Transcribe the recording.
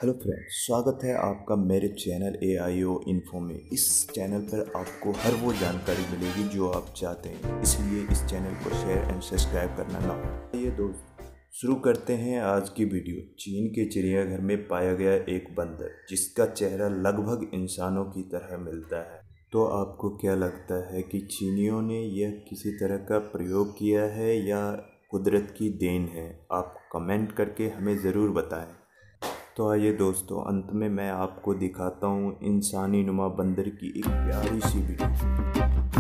Hello friends, स्वागत है आपका मेरे चैनल AIO इन्फो में। इस चैनल पर आपको हर वो जानकारी मिलेगी जो आप चाहते हैं, इसलिए इस चैनल को शेयर एंड सब्सक्राइब करना ना भूलें। ये दोस्त शुरू करते हैं आज की वीडियो। चीन के चिड़ियाघर में पाया गया एक बंदर जिसका चेहरा लगभग इंसानों की तरह मिलता है। तो आपको क्या लगता है कि चीनियों ने यह किसी तरह का प्रयोग किया है या कुदरत की देन है? आप कमेंट करके हमें ज़रूर बताएं। तो आइए दोस्तों, अंत में मैं आपको दिखाता हूँ इंसानी नुमा बंदर की एक प्यारी सी वीडियो।